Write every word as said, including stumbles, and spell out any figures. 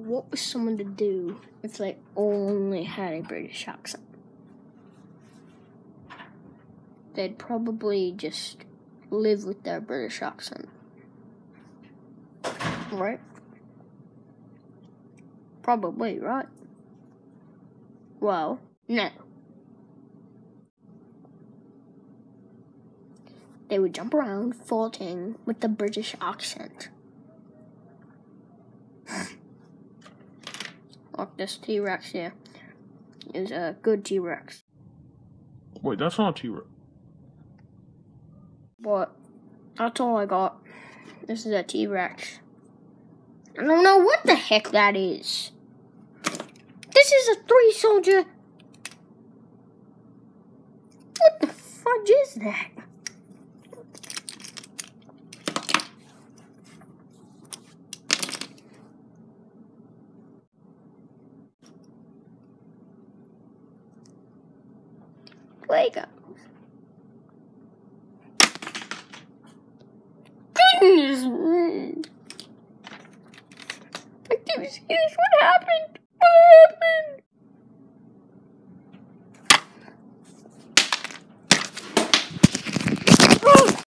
what was someone to do if they only had a British accent? They'd probably just live with their British accent. Right? Probably, right? Well, no. They would jump around floating with the British accent. Look, this T-Rex here is a good T-Rex. Wait, that's not a T-Rex. But that's all I got. This is a T-Rex. I don't know what the heck that is. This is a three-soldier. What the fudge is that? Legos. Goodness me. Like, what happened? What happened?